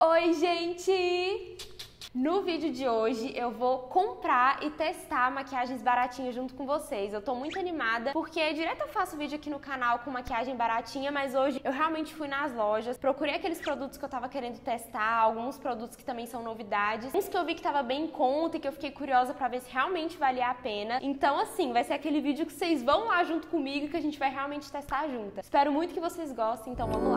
Oi, gente! No vídeo de hoje eu vou comprar e testar maquiagens baratinhas junto com vocês. Eu tô muito animada porque direto eu faço vídeo aqui no canal com maquiagem baratinha, mas hoje eu realmente fui nas lojas, procurei aqueles produtos que eu tava querendo testar, alguns produtos que também são novidades, uns que eu vi que tava bem em conta e que eu fiquei curiosa pra ver se realmente valia a pena. Então assim, vai ser aquele vídeo que vocês vão lá junto comigo e que a gente vai realmente testar juntas. Espero muito que vocês gostem, então vamos lá!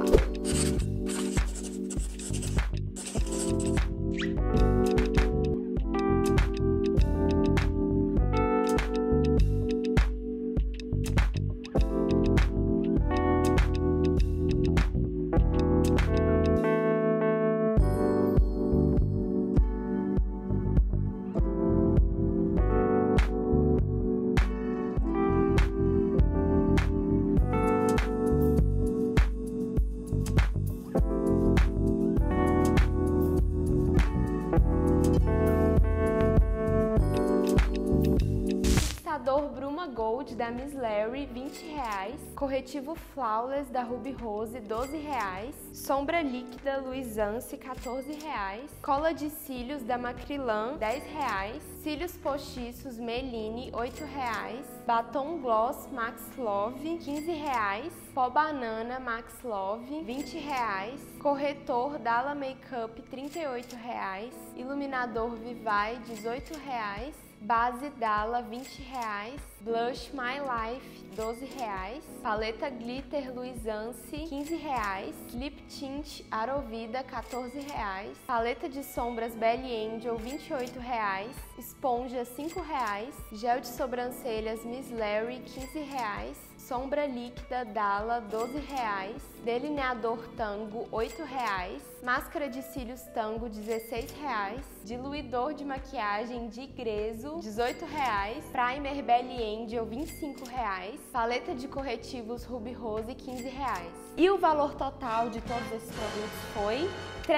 Bruma Gold da Miss Larry, R$20. Corretivo Flawless da Ruby Rose, R$12. Sombra líquida Luisance, R$14. Cola de cílios da Macrilan, R$10. Cílios postiços Meline, R$8. Batom Gloss Max Love, R$15. Pó Banana Max Love, R$20. Corretor Dalla Makeup, R$38. Iluminador Vivai, R$18. Base Dalla, R$20. Blush My Life, R$12. Paleta Glitter Luisance, R$15. Lip Tint Arovida, R$14. Paleta de sombras Belly Angel, R$28. Esponja, R$5. Gel de sobrancelhas Miss Larry, R$15. Sombra líquida Dalla, R$12. Delineador Tango, R$8. Máscara de cílios Tango, R$16. Diluidor de maquiagem de Grezo, R$18. Primer Belly Angel, R$25. Paleta de corretivos Ruby Rose, R$15. E o valor total de todos esses produtos foi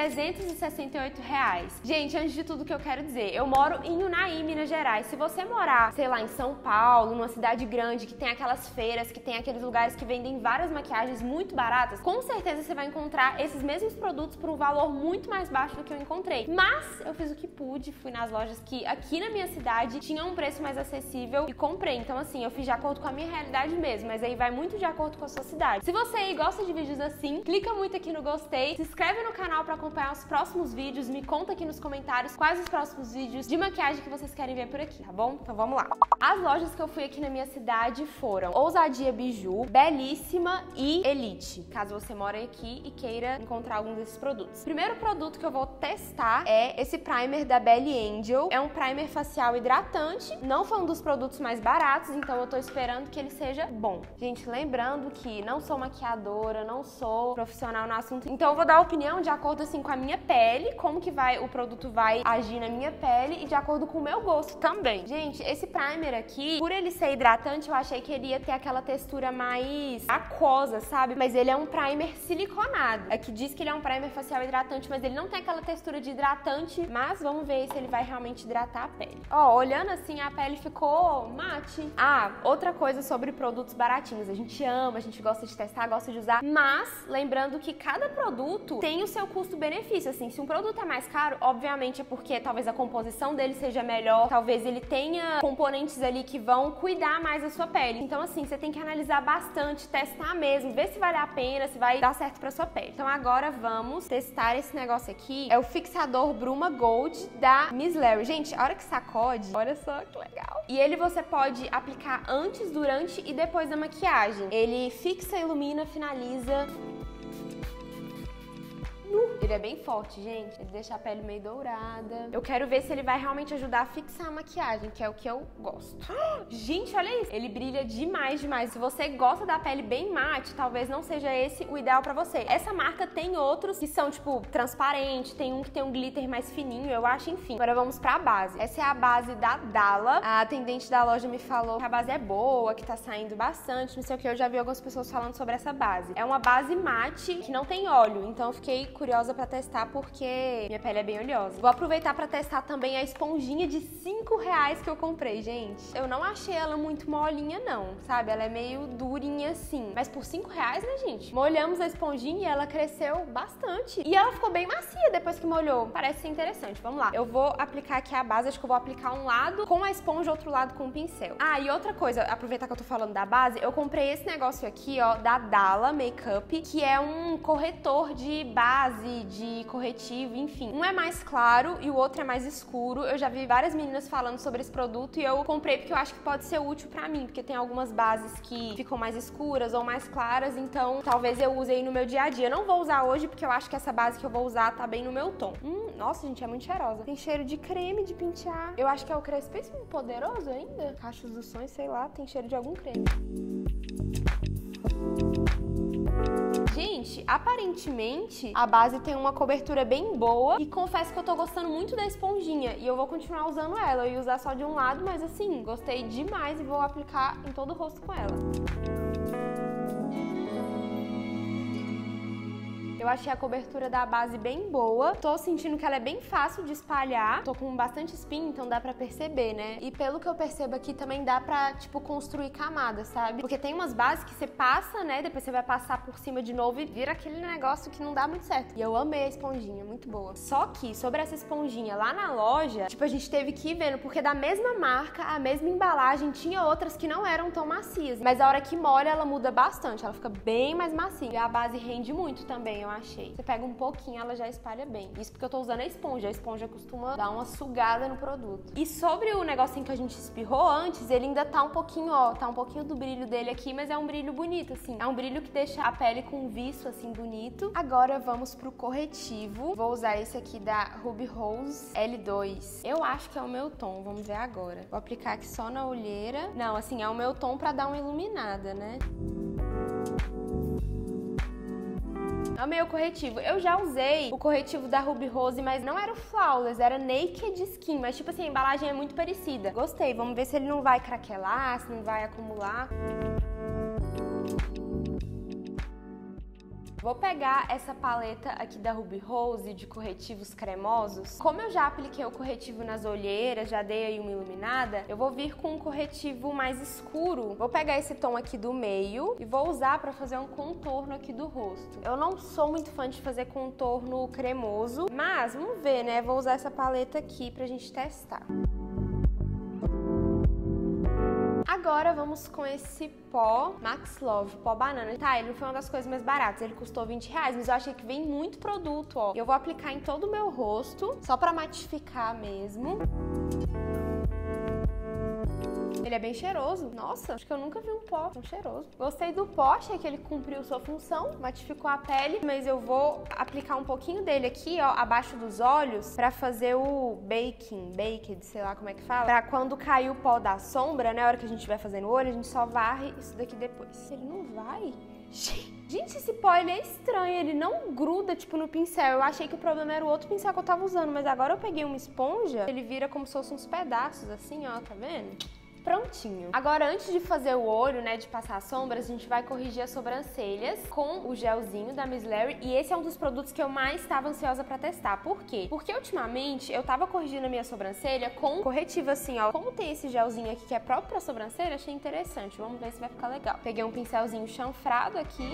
R$368. Gente, antes de tudo que eu quero dizer, eu moro em Unai, Minas Gerais. Se você morar, sei lá, em São Paulo, numa cidade grande, que tem aquelas feiras, que tem aqueles lugares que vendem várias maquiagens muito baratas, com certeza você vai encontrar esses mesmos produtos por um valor muito mais baixo do que eu encontrei. Mas eu fiz o que pude, fui nas lojas que aqui na minha cidade tinham um preço mais acessível e comprei. Então assim, eu fiz de acordo com a minha realidade mesmo, mas aí vai muito de acordo com a sua cidade. Se você aí gosta de vídeos assim, clica muito aqui no gostei, se inscreve no canal pra acompanhar os próximos vídeos, me conta aqui nos comentários quais os próximos vídeos de maquiagem que vocês querem ver por aqui, tá bom? Então vamos lá. As lojas que eu fui aqui na minha cidade foram Ousadia Biju, Belíssima e Elite, caso você mora aqui e queira encontrar algum desses produtos. O primeiro produto que eu vou testar é esse primer da Belly Angel. É um primer facial hidratante, não foi um dos produtos mais baratos, então eu tô esperando que ele seja bom. Gente, lembrando que não sou maquiadora, não sou profissional no assunto, então eu vou dar opinião de acordo assim com a minha pele, como que o produto vai agir na minha pele e de acordo com o meu gosto também. Gente, esse primer aqui, por ele ser hidratante, eu achei que ele ia ter aquela textura mais aquosa, sabe? Mas ele é um primer siliconado. Aqui diz que ele é um primer facial hidratante, mas ele não tem aquela textura de hidratante, mas vamos ver se ele vai realmente hidratar a pele. Ó, olhando assim, a pele ficou mate. Ah, outra coisa sobre produtos baratinhos. A gente ama, a gente gosta de testar, gosta de usar, mas lembrando que cada produto tem o seu custo-benefício, assim, se um produto é mais caro, obviamente é porque talvez a composição dele seja melhor, talvez ele tenha componentes ali que vão cuidar mais da sua pele. Então, assim, você tem que analisar bastante, testar mesmo, ver se vale a pena, se vai dar certo pra sua pele. Então agora vamos testar esse negócio aqui, é o fixador Bruma Gold da Miss Larry. Gente, a hora que sacode, olha só que legal. E ele você pode aplicar antes, durante e depois da maquiagem. Ele fixa, ilumina, finaliza. Ele é bem forte, gente. Ele deixa a pele meio dourada. Eu quero ver se ele vai realmente ajudar a fixar a maquiagem, que é o que eu gosto. Gente, olha isso. Ele brilha demais, demais. Se você gosta da pele bem mate, talvez não seja esse o ideal pra você. Essa marca tem outros que são, tipo, transparente. Tem um que tem um glitter mais fininho, eu acho, enfim. Agora vamos pra base. Essa é a base da Dalla. A atendente da loja me falou que a base é boa, que tá saindo bastante, não sei o que. Eu já vi algumas pessoas falando sobre essa base. É uma base mate que não tem óleo, então eu fiquei curiosa ansiosa pra testar porque minha pele é bem oleosa. Vou aproveitar pra testar também a esponjinha de R$5 que eu comprei, gente. Eu não achei ela muito molinha não, sabe? Ela é meio durinha assim, mas por R$5, né, gente? Molhamos a esponjinha e ela cresceu bastante. E ela ficou bem macia depois que molhou. Parece ser interessante. Vamos lá. Eu vou aplicar aqui a base, acho que eu vou aplicar um lado com a esponja, outro lado com o pincel. Ah, e outra coisa, aproveitar que eu tô falando da base, eu comprei esse negócio aqui, ó, da Dalla Makeup, que é um corretor de base, de corretivo, enfim. Um é mais claro e o outro é mais escuro. Eu já vi várias meninas falando sobre esse produto e eu comprei porque eu acho que pode ser útil pra mim, porque tem algumas bases que ficam mais escuras ou mais claras, então talvez eu use aí no meu dia a dia. Eu não vou usar hoje porque eu acho que essa base que eu vou usar tá bem no meu tom. Nossa, gente, é muito cheirosa. Tem cheiro de creme de pentear. Eu acho que é o Crespíssimo Poderoso ainda. Cachos dos Sonhos, sei lá, tem cheiro de algum creme. Gente, aparentemente a base tem uma cobertura bem boa e confesso que eu tô gostando muito da esponjinha e eu vou continuar usando ela. Eu ia usar só de um lado, mas assim, gostei demais e vou aplicar em todo o rosto com ela. Eu achei a cobertura da base bem boa. Tô sentindo que ela é bem fácil de espalhar. Tô com bastante espinha, então dá pra perceber, né? E pelo que eu percebo aqui, também dá pra, tipo, construir camadas, sabe? Porque tem umas bases que você passa, né? Depois você vai passar por cima de novo e vira aquele negócio que não dá muito certo. E eu amei a esponjinha, muito boa. Só que, sobre essa esponjinha lá na loja, tipo, a gente teve que ir vendo, porque da mesma marca, a mesma embalagem, tinha outras que não eram tão macias. Mas a hora que molha, ela muda bastante. Ela fica bem mais macia. E a base rende muito também, eu achei. Você pega um pouquinho, ela já espalha bem. Isso porque eu tô usando a esponja costuma dar uma sugada no produto. E sobre o negocinho que a gente espirrou antes, ele ainda tá um pouquinho, ó, tá um pouquinho do brilho dele aqui, mas é um brilho bonito, assim. É um brilho que deixa a pele com um viço, assim, bonito. Agora vamos pro corretivo. Vou usar esse aqui da Ruby Rose L2. Eu acho que é o meu tom, vamos ver agora. Vou aplicar aqui só na olheira. Não, assim, é o meu tom pra dar uma iluminada, né? Amei o corretivo. Eu já usei o corretivo da Ruby Rose, mas não era o Flawless, era Naked Skin. Mas, tipo assim, a embalagem é muito parecida. Gostei. Vamos ver se ele não vai craquelar, se não vai acumular. Vou pegar essa paleta aqui da Ruby Rose de corretivos cremosos. Como eu já apliquei o corretivo nas olheiras, já dei aí uma iluminada, eu vou vir com um corretivo mais escuro. Vou pegar esse tom aqui do meio e vou usar pra fazer um contorno aqui do rosto. Eu não sou muito fã de fazer contorno cremoso, mas vamos ver, né? Vou usar essa paleta aqui pra gente testar. Agora vamos com esse pó Max Love, pó banana. Tá, ele não foi uma das coisas mais baratas, ele custou R$20, mas eu achei que vem muito produto, ó. Eu vou aplicar em todo o meu rosto, só pra matificar mesmo. Ele é bem cheiroso. Nossa, acho que eu nunca vi um pó tão cheiroso. Gostei do pó, achei que ele cumpriu sua função, matificou a pele, mas eu vou aplicar um pouquinho dele aqui, ó, abaixo dos olhos, pra fazer o baked, sei lá como é que fala. Pra quando cair o pó da sombra, né, a hora que a gente vai fazer no olho, a gente só varre isso daqui depois. Ele não vai? Gente, esse pó, ele é estranho, ele não gruda, tipo, no pincel. Eu achei que o problema era o outro pincel que eu tava usando, mas agora eu peguei uma esponja, ele vira como se fossem uns pedaços, assim, ó, tá vendo? Prontinho. Agora, antes de fazer o olho, né, de passar as sombras, a gente vai corrigir as sobrancelhas com o gelzinho da Miss Larry. E esse é um dos produtos que eu mais estava ansiosa pra testar. Por quê? Porque ultimamente eu tava corrigindo a minha sobrancelha com corretivo assim, ó. Como tem esse gelzinho aqui que é próprio pra sobrancelha, achei interessante. Vamos ver se vai ficar legal. Peguei um pincelzinho chanfrado aqui.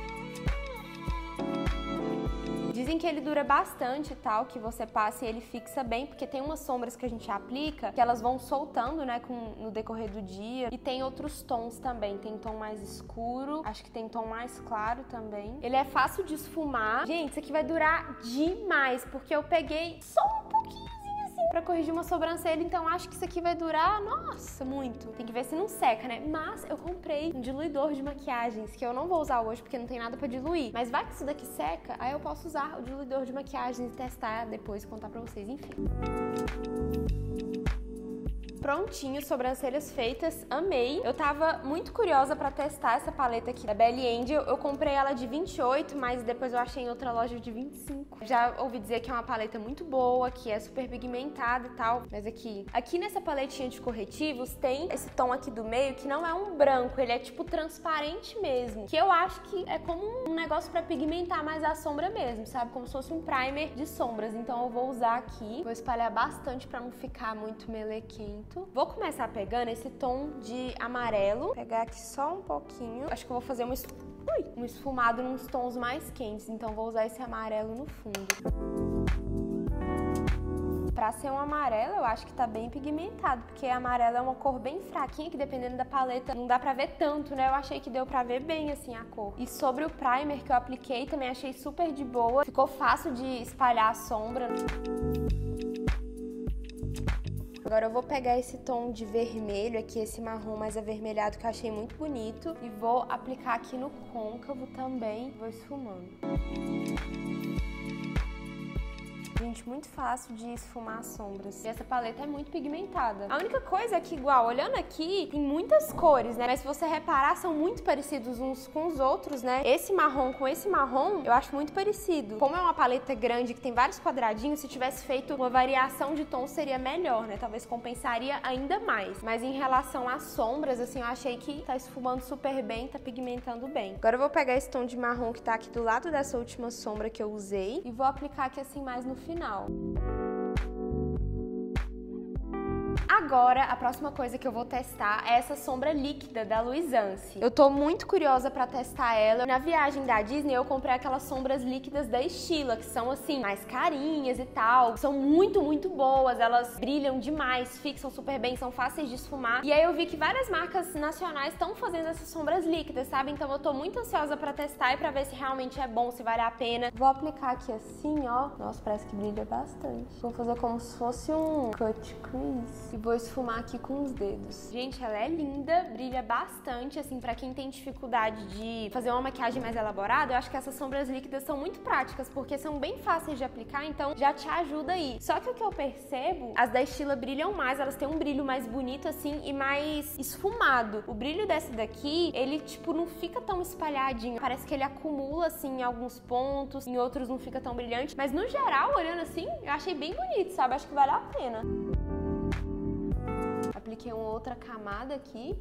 Dizem que ele dura bastante e tal, que você passa e ele fixa bem, porque tem umas sombras que a gente aplica que elas vão soltando, né, no decorrer do dia. E tem outros tons também, tem tom mais escuro, acho que tem tom mais claro também. Ele é fácil de esfumar. Gente, isso aqui vai durar demais, porque eu peguei só um pouquinho pra corrigir uma sobrancelha, então acho que isso aqui vai durar, nossa, muito. Tem que ver se não seca, né? Mas eu comprei um diluidor de maquiagens, que eu não vou usar hoje porque não tem nada pra diluir. Mas vai que isso daqui seca, aí eu posso usar o diluidor de maquiagens e testar depois, contar pra vocês, enfim. Prontinho, sobrancelhas feitas, amei. Eu tava muito curiosa pra testar essa paleta aqui da Belly Angel. Eu comprei ela de 28, mas depois eu achei em outra loja de 25. Já ouvi dizer que é uma paleta muito boa, que é super pigmentada e tal. Mas aqui nessa paletinha de corretivos tem esse tom aqui do meio que não é um branco, ele é tipo transparente mesmo. Que eu acho que é como um negócio pra pigmentar mais a sombra mesmo, sabe? Como se fosse um primer de sombras. Então eu vou usar aqui, vou espalhar bastante pra não ficar muito melequento. Vou começar pegando esse tom de amarelo. Vou pegar aqui só um pouquinho. Acho que eu vou fazer um esfumado nos tons mais quentes, então vou usar esse amarelo no fundo. Pra ser um amarelo, eu acho que tá bem pigmentado, porque amarelo é uma cor bem fraquinha, que dependendo da paleta não dá pra ver tanto, né? Eu achei que deu pra ver bem, assim, a cor. E sobre o primer que eu apliquei, também achei super de boa. Ficou fácil de espalhar a sombra. Agora eu vou pegar esse tom de vermelho aqui, esse marrom mais avermelhado que eu achei muito bonito, e vou aplicar aqui no côncavo também, vou esfumando. Gente, muito fácil de esfumar as sombras. E essa paleta é muito pigmentada. A única coisa é que, igual, olhando aqui, tem muitas cores, né? Mas se você reparar, são muito parecidos uns com os outros, né? Esse marrom com esse marrom, eu acho muito parecido. Como é uma paleta grande que tem vários quadradinhos, se tivesse feito uma variação de tom seria melhor, né? Talvez compensaria ainda mais. Mas em relação às sombras, assim, eu achei que tá esfumando super bem, tá pigmentando bem. Agora eu vou pegar esse tom de marrom que tá aqui do lado dessa última sombra que eu usei e vou aplicar aqui assim mais no final. Agora, a próxima coisa que eu vou testar é essa sombra líquida da Luisance. Eu tô muito curiosa pra testar ela. Na viagem da Disney, eu comprei aquelas sombras líquidas da Stila, que são, assim, mais carinhas e tal. São muito, muito boas. Elas brilham demais, fixam super bem, são fáceis de esfumar. E aí eu vi que várias marcas nacionais estão fazendo essas sombras líquidas, sabe? Então eu tô muito ansiosa pra testar e pra ver se realmente é bom, se vale a pena. Vou aplicar aqui assim, ó. Nossa, parece que brilha bastante. Vou fazer como se fosse um cut crease. E vou esfumar aqui com os dedos. Gente, ela é linda, brilha bastante, assim, pra quem tem dificuldade de fazer uma maquiagem mais elaborada, eu acho que essas sombras líquidas são muito práticas, porque são bem fáceis de aplicar, então já te ajuda aí. Só que o que eu percebo, as da Stila brilham mais, elas têm um brilho mais bonito, assim, e mais esfumado. O brilho dessa daqui, ele, tipo, não fica tão espalhadinho, parece que ele acumula, assim, em alguns pontos, em outros não fica tão brilhante, mas no geral, olhando assim, eu achei bem bonito, sabe? Acho que vale a pena. Apliquei uma outra camada aqui.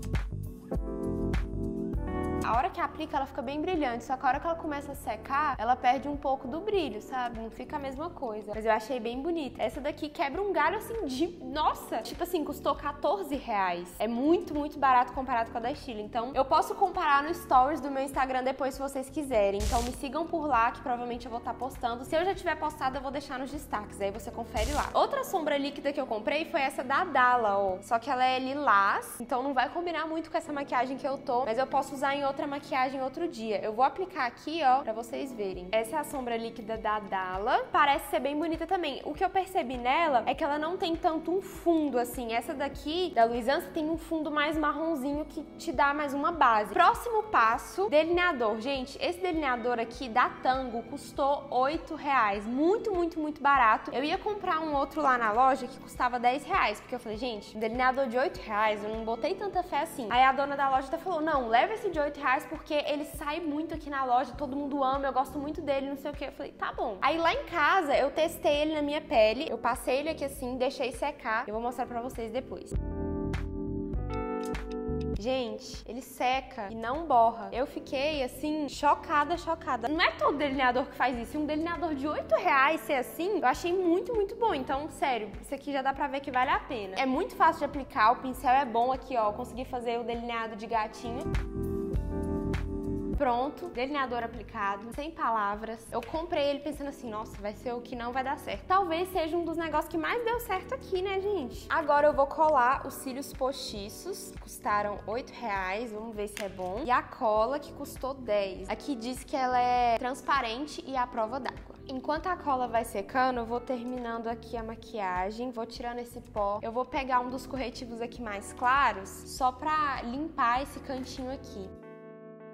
A hora que aplica, ela fica bem brilhante, só que a hora que ela começa a secar, ela perde um pouco do brilho, sabe? Não fica a mesma coisa. Mas eu achei bem bonita. Essa daqui quebra um galho, assim, de... Nossa! Tipo assim, custou R$14. É muito, muito barato comparado com a da Stila. Então, eu posso comparar no stories do meu Instagram depois, se vocês quiserem. Então, me sigam por lá, que provavelmente eu vou estar postando. Se eu já tiver postado, eu vou deixar nos destaques. Aí você confere lá. Outra sombra líquida que eu comprei foi essa da Dalla, ó. Só que ela é lilás, então não vai combinar muito com essa maquiagem que eu tô. Mas eu posso usar em outra maquiagem outro dia. Eu vou aplicar aqui, ó, pra vocês verem. Essa é a sombra líquida da Dalla. Parece ser bem bonita também. O que eu percebi nela é que ela não tem tanto um fundo, assim. Essa daqui, da Luisance, tem um fundo mais marronzinho que te dá mais uma base. Próximo passo, delineador. Gente, esse delineador aqui da Tango custou R$8. Muito, muito, muito barato. Eu ia comprar um outro lá na loja que custava R$10, porque eu falei, gente, um delineador de R$8, eu não botei tanta fé assim. Aí a dona da loja até falou, não, leva esse de R$8 porque ele sai muito aqui na loja, todo mundo ama, eu gosto muito dele, não sei o que. Eu falei, tá bom. Aí lá em casa, eu testei ele na minha pele, eu passei ele aqui assim, deixei secar. Eu vou mostrar pra vocês depois. Gente, ele seca e não borra. Eu fiquei, assim, chocada, chocada. Não é todo delineador que faz isso. E um delineador de R$8 ser assim, eu achei muito, muito bom. Então, sério, isso aqui já dá pra ver que vale a pena. É muito fácil de aplicar, o pincel é bom aqui, ó. Eu consegui fazer o delineado de gatinho. Pronto, delineador aplicado, sem palavras. Eu comprei ele pensando assim, nossa, vai ser o que não vai dar certo. Talvez seja um dos negócios que mais deu certo aqui, né, gente? Agora eu vou colar os cílios postiços, custaram R$8, vamos ver se é bom. E a cola, que custou R$10. Aqui diz que ela é transparente e à prova d'água. Enquanto a cola vai secando, eu vou terminando aqui a maquiagem, vou tirando esse pó. Eu vou pegar um dos corretivos aqui mais claros, só pra limpar esse cantinho aqui.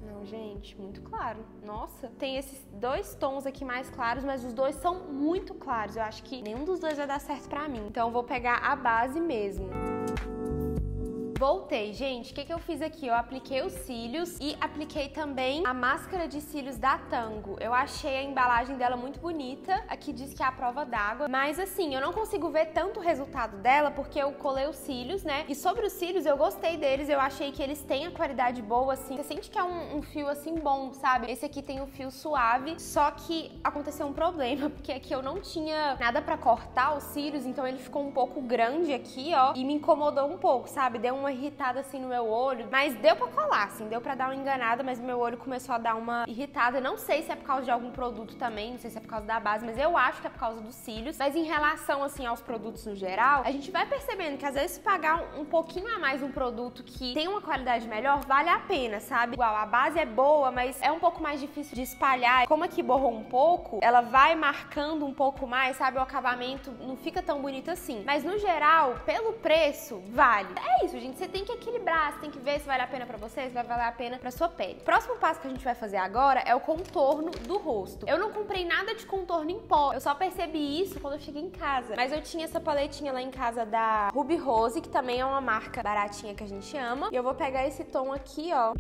Não, gente, muito claro. Nossa, tem esses dois tons aqui mais claros, mas os dois são muito claros. Eu acho que nenhum dos dois vai dar certo pra mim. Então eu vou pegar a base mesmo. Voltei, gente, o que eu fiz aqui? Eu apliquei os cílios e apliquei também a máscara de cílios da Tango. Eu achei a embalagem dela muito bonita, aqui diz que é a prova d'água, mas assim, eu não consigo ver tanto o resultado dela porque eu colei os cílios, né? E sobre os cílios, eu gostei deles, eu achei que eles têm a qualidade boa, assim, você sente que é um fio assim bom, sabe? Esse aqui tem um fio suave, só que aconteceu um problema, porque aqui eu não tinha nada pra cortar os cílios, então ele ficou um pouco grande aqui, ó, e me incomodou um pouco, sabe? Deu uma irritada assim no meu olho, mas deu pra colar, assim, deu pra dar uma enganada, mas meu olho começou a dar uma irritada. Não sei se é por causa de algum produto também, não sei se é por causa da base, mas eu acho que é por causa dos cílios. Mas em relação, assim, aos produtos no geral, a gente vai percebendo que às vezes pagar um pouquinho a mais um produto que tem uma qualidade melhor, vale a pena, sabe? Igual, a base é boa, mas é um pouco mais difícil de espalhar. Como aqui borrou um pouco, ela vai marcando um pouco mais, sabe? O acabamento não fica tão bonito assim. Mas no geral, pelo preço, vale. É isso, gente, você tem que equilibrar, você tem que ver se vale a pena pra você, se vai valer a pena pra sua pele. O próximo passo que a gente vai fazer agora é o contorno do rosto. Eu não comprei nada de contorno em pó, eu só percebi isso quando eu cheguei em casa. Mas eu tinha essa paletinha lá em casa da Ruby Rose, que também é uma marca baratinha que a gente ama. E eu vou pegar esse tom aqui, ó.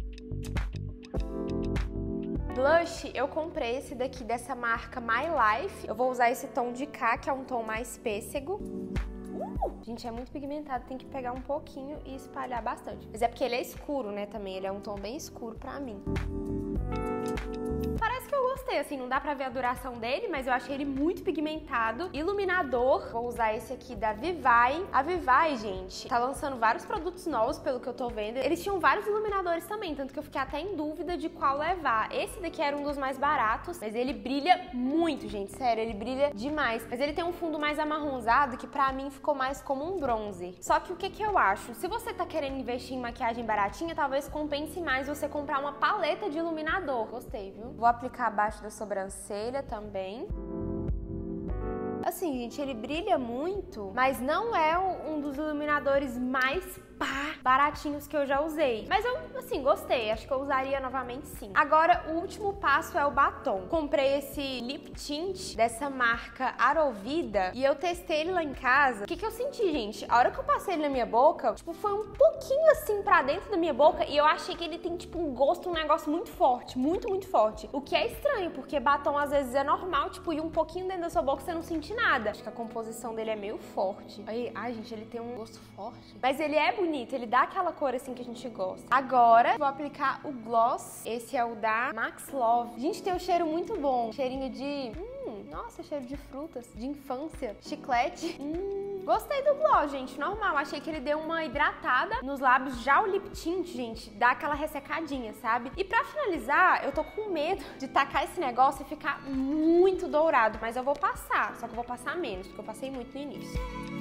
Blush, eu comprei esse daqui dessa marca My Life. Eu vou usar esse tom de cá, que é um tom mais pêssego. Gente, é muito pigmentado, tem que pegar um pouquinho e espalhar bastante. Mas é porque ele é escuro, né, também. Ele é um tom bem escuro pra mim. Parece que eu gostei, assim, não dá pra ver a duração dele, mas eu achei ele muito pigmentado. Iluminador, vou usar esse aqui da Vivai. A Vivai, gente, tá lançando vários produtos novos, pelo que eu tô vendo. Eles tinham vários iluminadores também, tanto que eu fiquei até em dúvida de qual levar. Esse daqui era um dos mais baratos, mas ele brilha muito, gente, sério, ele brilha demais. Mas ele tem um fundo mais amarronzado, que pra mim ficou mais como um bronze. Só que o que eu acho? Se você tá querendo investir em maquiagem baratinha, talvez compense mais você comprar uma paleta de iluminador. Gostei, viu? Vou aplicar abaixo da sobrancelha também. Assim, gente, ele brilha muito, mas não é um dos iluminadores mais baratinhos que eu já usei. Mas eu, assim, gostei. Acho que eu usaria novamente sim. Agora, o último passo é o batom. Comprei esse lip tint dessa marca Arovida e eu testei ele lá em casa. O que eu senti, gente? A hora que eu passei ele na minha boca, tipo, foi um pouquinho assim pra dentro da minha boca e eu achei que ele tem, tipo, um gosto, um negócio muito forte. Muito, muito forte. O que é estranho, porque batom às vezes é normal, tipo, ir um pouquinho dentro da sua boca e você não sente nada. Acho que a composição dele é meio forte. Ai, gente, ele tem um gosto forte. Mas ele é bonito. Ele dá aquela cor assim que a gente gosta. Agora, vou aplicar o gloss. Esse é o da Max Love. Gente, tem um cheiro muito bom. Cheirinho de... nossa, cheiro de frutas. De infância. Chiclete. Gostei do gloss, gente. Normal. Achei que ele deu uma hidratada nos lábios. Já o lip tint, gente, dá aquela ressecadinha, sabe? E pra finalizar, eu tô com medo de tacar esse negócio e ficar muito dourado. Mas eu vou passar. Só que eu vou passar menos, porque eu passei muito no início.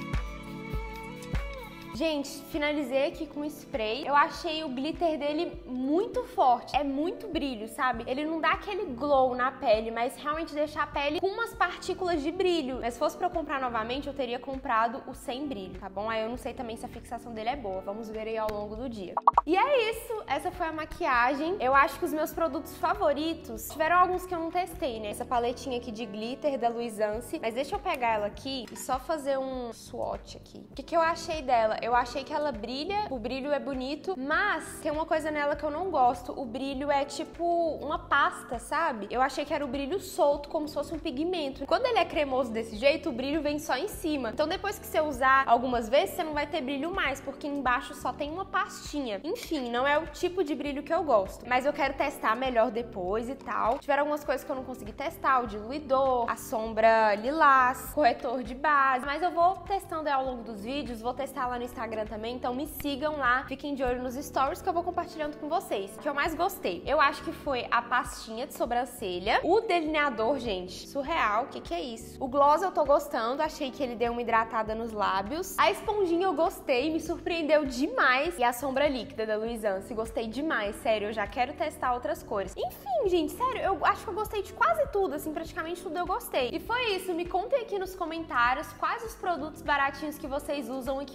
Gente, finalizei aqui com o spray. Eu achei o glitter dele muito forte. É muito brilho, sabe? Ele não dá aquele glow na pele, mas realmente deixa a pele com umas partículas de brilho. Mas se fosse pra eu comprar novamente, eu teria comprado o sem brilho, tá bom? Aí eu não sei também se a fixação dele é boa. Vamos ver aí ao longo do dia. E é isso. Essa foi a maquiagem. Eu acho que os meus produtos favoritos tiveram alguns que eu não testei, né? Essa paletinha aqui de glitter da Luisance. Mas deixa eu pegar ela aqui e só fazer um swatch aqui. O que eu achei dela? Eu achei que ela brilha, o brilho é bonito, mas tem uma coisa nela que eu não gosto. O brilho é tipo uma pasta, sabe? Eu achei que era o brilho solto, como se fosse um pigmento. Quando ele é cremoso desse jeito, o brilho vem só em cima. Então depois que você usar algumas vezes, você não vai ter brilho mais, porque embaixo só tem uma pastinha. Enfim, não é o tipo de brilho que eu gosto. Mas eu quero testar melhor depois e tal. Tiveram algumas coisas que eu não consegui testar, o diluidor, a sombra lilás, corretor de base. Mas eu vou testando ao longo dos vídeos, vou testar lá no Instagram também, então me sigam lá, fiquem de olho nos stories que eu vou compartilhando com vocês. O que eu mais gostei, eu acho que foi a pastinha de sobrancelha, o delineador, gente, surreal, o que é isso? O gloss eu tô gostando, achei que ele deu uma hidratada nos lábios, a esponjinha eu gostei, me surpreendeu demais, e a sombra líquida da Luisance, gostei demais, sério, eu já quero testar outras cores. Enfim, gente, sério, eu acho que eu gostei de quase tudo, assim, praticamente tudo eu gostei. E foi isso, me contem aqui nos comentários quais os produtos baratinhos que vocês usam e que vocês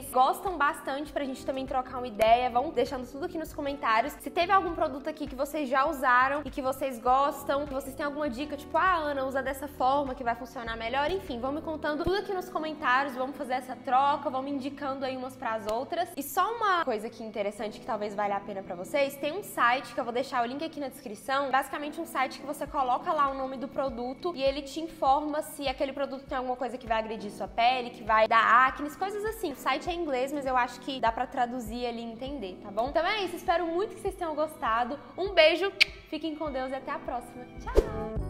vocês gostam bastante pra gente também trocar uma ideia. Vão deixando tudo aqui nos comentários. Se teve algum produto aqui que vocês já usaram e que vocês gostam, que vocês têm alguma dica, tipo, Ana, usa dessa forma que vai funcionar melhor. Enfim, vão me contando tudo aqui nos comentários, vamos fazer essa troca, vão me indicando aí umas pras outras. E só uma coisa aqui interessante que talvez valha a pena pra vocês, tem um site que eu vou deixar o link aqui na descrição, basicamente um site que você coloca lá o nome do produto e ele te informa se aquele produto tem alguma coisa que vai agredir sua pele, que vai dar acne, coisas assim. O site é em inglês, mas eu acho que dá pra traduzir ali e entender, tá bom? Então é isso, espero muito que vocês tenham gostado. Um beijo, fiquem com Deus e até a próxima. Tchau!